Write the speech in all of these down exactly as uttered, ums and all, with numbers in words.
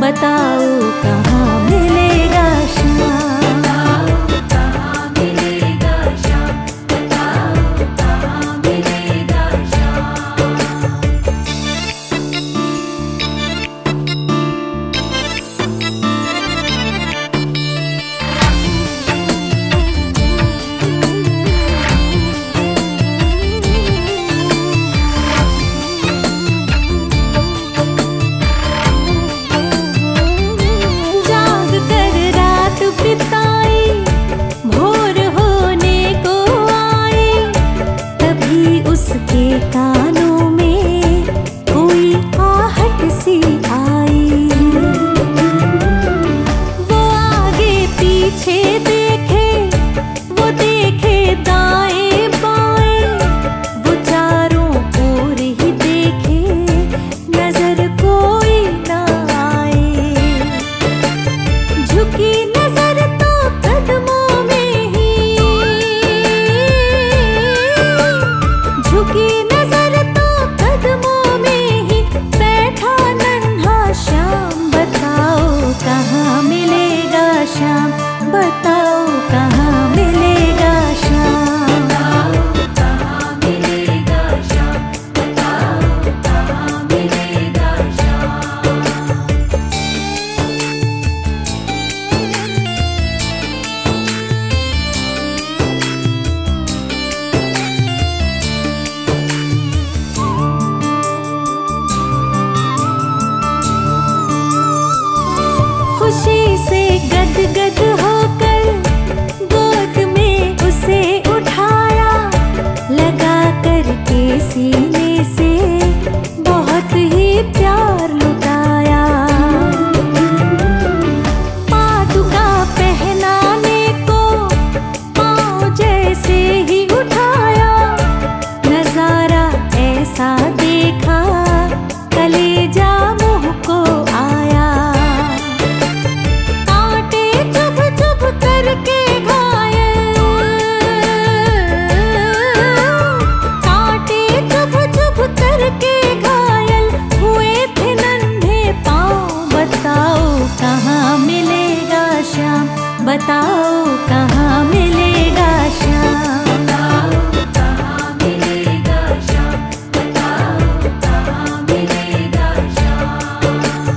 बताओ कहाँ मिलेगा श्याम, कहाँ मिलेगा श्याम, बताओ कहाँ मिलेगा श्याम। जाग कर रात बिताई, भोर होने को आई, तभी उसके कानों में कोई आहट सी आई। वो आगे पीछे देखे, वो देखे दाएं बाएं, वो चारों ओर ही देखे, नजर कोई ना आए। झुकी नजर तो कदमों में ही, झुकी नजर तो कदमों में ही, बैठा नन्हा श्याम, बताओ कहाँ मिलेगा श्याम, बताओ कहाँ मिलेगा श्याम। कहाँ मिलेगा श्याम, बताओ कहाँ मिलेगा श्याम। खुशी से गदगद होकर गोद में उसे उठाया, लगा करके सीने से बहुत ही प्यार लुटाया। पादुका पहनाने को पाँव जैसे ही उठाया, नजारा ऐसा देखा कलेजा मुँह को आया। कांटे चुभ चुभ करके घायल, कांटे चुभ चुभ करके घायल हुए थे नन्हे पाँव, बताओ कहाँ मिलेगा श्याम, बताओ कहाँ मिलेगा श्याम। कहाँ मिलेगा श्याम, बताओ कहाँ मिलेगा श्याम।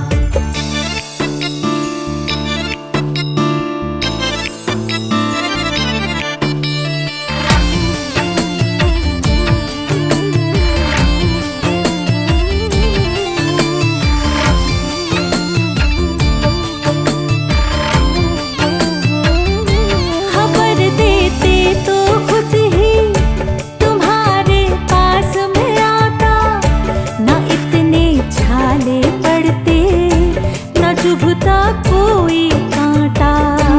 खबर देते तो खुद ही तुम्हारे पास में आता, न इतने छाले पड़ते, न चुभता कोई कांटा।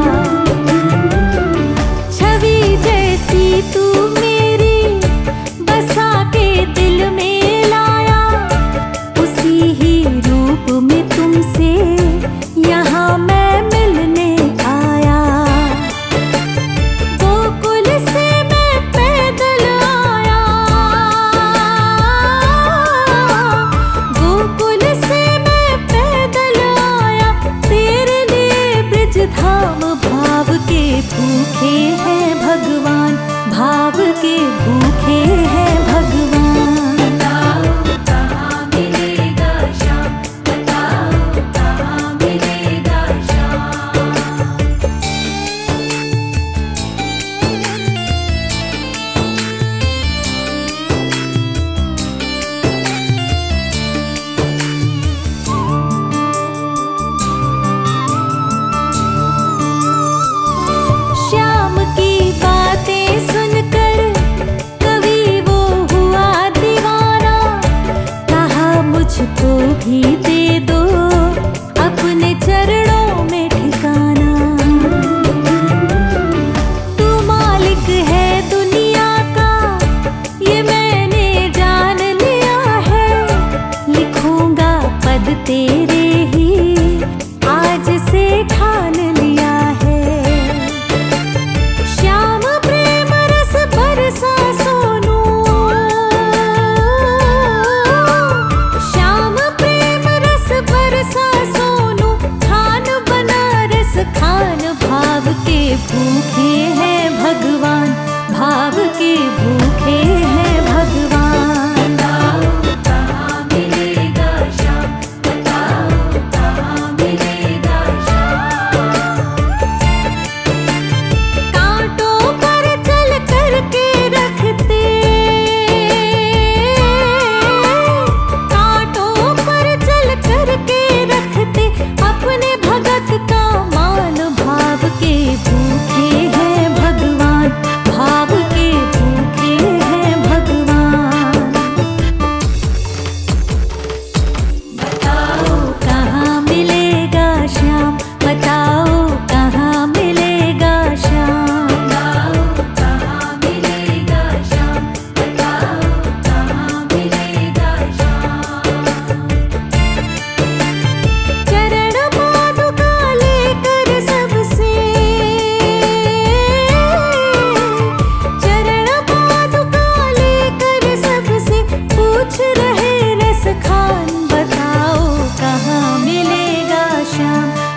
छवि जैसी तू मेरी बसा के दिल में लाया, उसी ही रूप में तुमसे यहाँ मैं मिलने आया। गोकुल से मैं पैदल आया, गोकुल से मैं पैदल आया, तेरे लिए ब्रज धाम, भाव के भूखे हैं भगवान, भाव के भूखे हैं भगवान। कहाँ मिलेगा श्याम, बताओ कहाँ मिलेगा श्याम। श्याम की बातें सुनकर कवि वो हुआ दीवाना, कहा मुझको भी दे दो अपने चरणों में ठिकाना। तू मालिक है दुनिया का, ये मैंने जान लिया है, लिखूंगा पद तेरे ही आज से ठान लिया है। श्याम प्रेम रस बरसा सोनू, श्याम प्रेम रस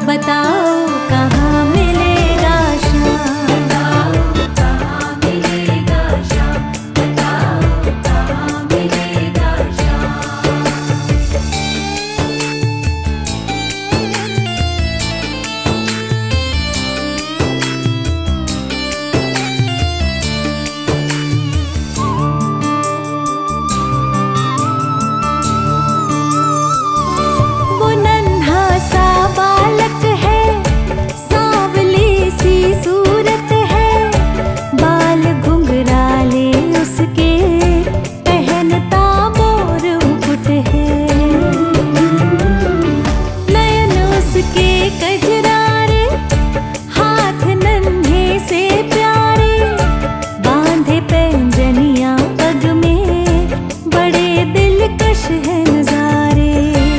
बताओ कहाँ मिलेगा श्याम। बताओ कहाँ मिलेगा श्याम, बताओ कहाँ मिलेगा श्याम। वो नन्हा सा बालक है, सांवली सी सूरत है, बाल घुंघराले उसके, पहनता मोर मुकुट है। नयन उसके कजरारे, हाथ नन्हे से प्यारे, बांधे पैंजनियां पग में, बड़े दिलकश है नजारे।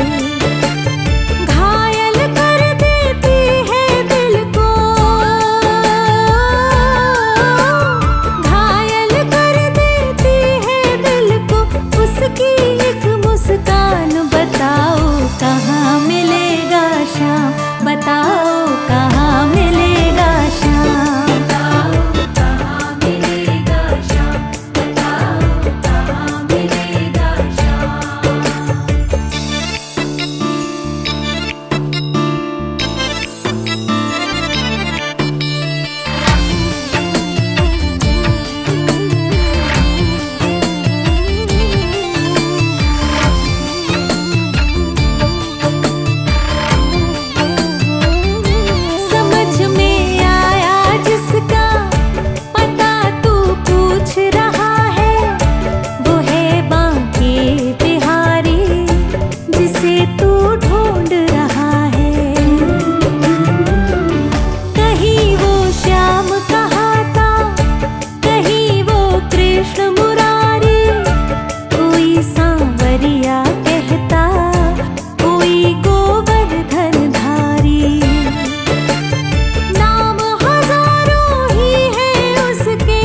घायल कर देती है दिल को, घायल कर देती है दिल को, उसकी एक मुस्कान। बताओ कहाँ मिलेगा श्याम, बताओ कहाँ मिलेगा श्याम। बताओ कहाँ मिलेगा श्याम, बताओ कहाँ मिलेगा श्याम। समझ में आया जिसका पता तू पूछ रहा है, वो है बांके बिहारी जिसे तू ढूंढ रहा है। कहीं वो श्याम कहाता, कहीं वो कृष्ण मुरारी, कोई सांवरिया कहता, कोई गोवर्धन धारी। नाम हजारों ही है उसके,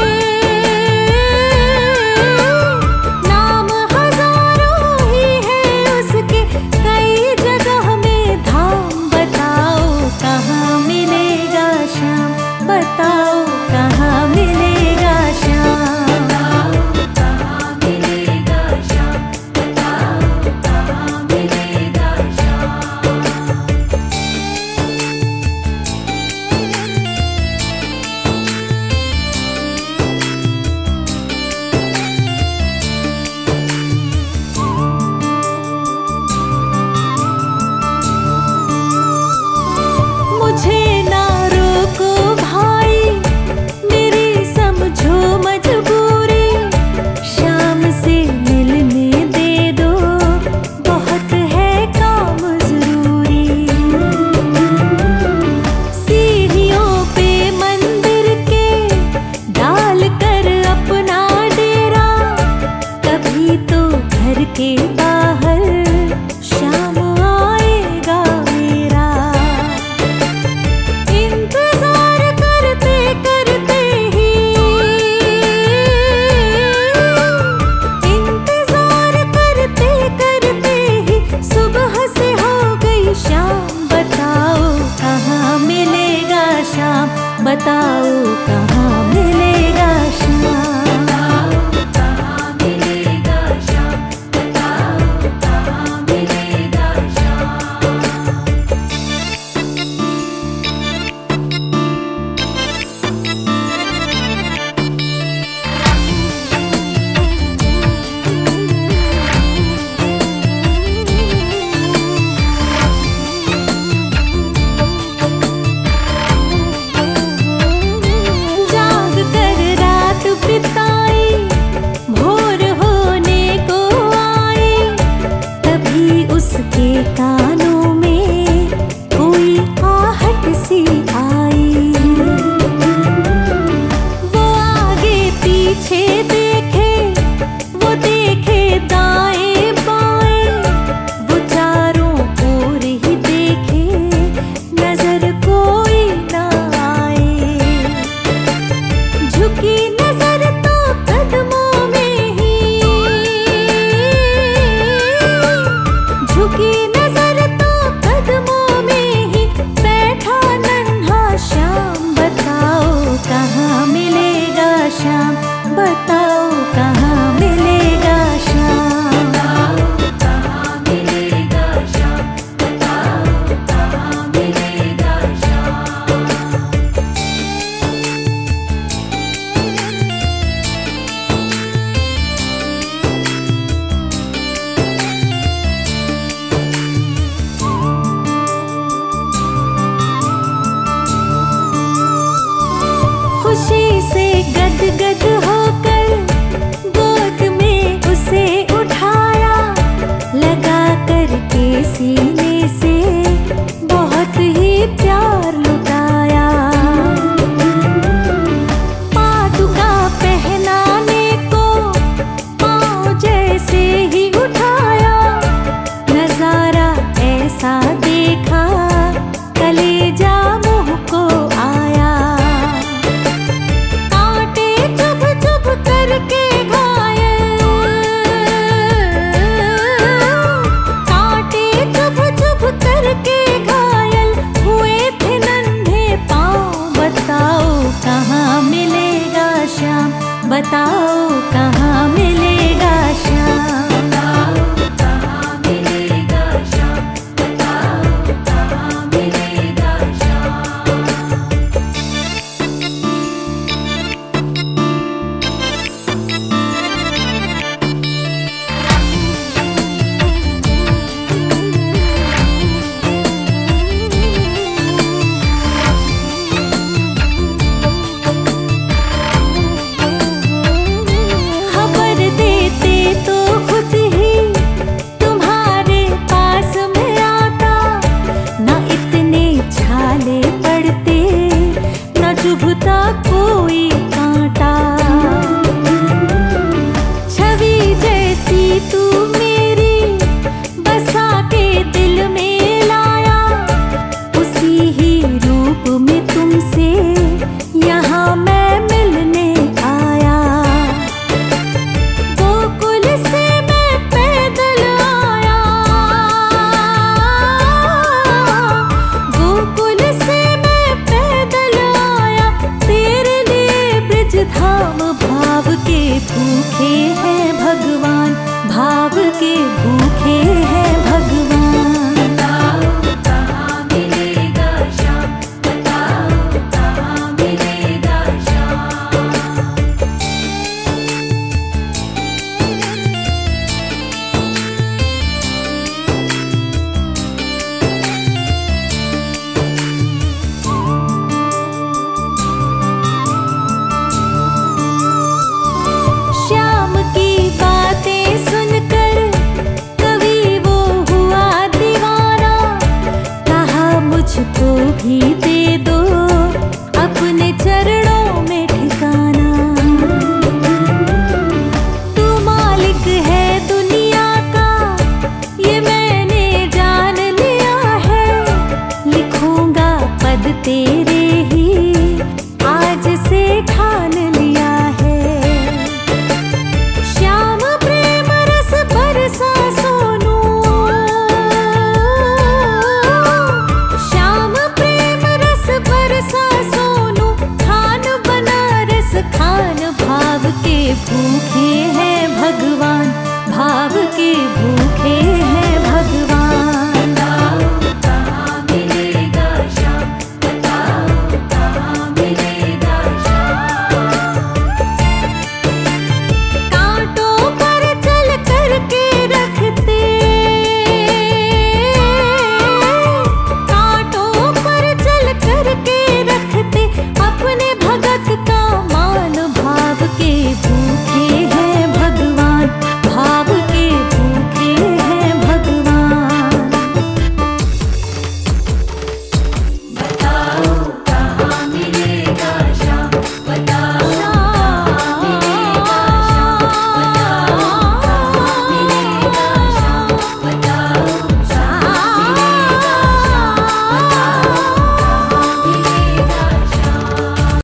नाम हजारों ही है उसके, कई जगह में धाम। बताओ कहाँ मिलेगा श्याम, बताओ कहाँ मिलेगा श्याम। बताओ कहाँ मिलेगा श्याम, बताओ कहाँ मिलेगा श्याम। मुझे ना रोको भाई, मेरी समझो मजबूरी, श्याम से मिलने दे दो, बहुत है काम जरूरी। सीढ़ियों पे मंदिर के डाल कर अपना डेरा, कभी तो घर के बाहर श्याम आएगा मेरा। इंतजार करते करते ही, इंतजार करते करते ही, सुबह से हो गई शाम। बताओ कहाँ मिलेगा श्याम, बताओ कहाँ मिलेगा श्याम। बताओ कहाँ मिलेगा श्याम, बताओ कहाँ मिलेगा श्याम। श्याम भी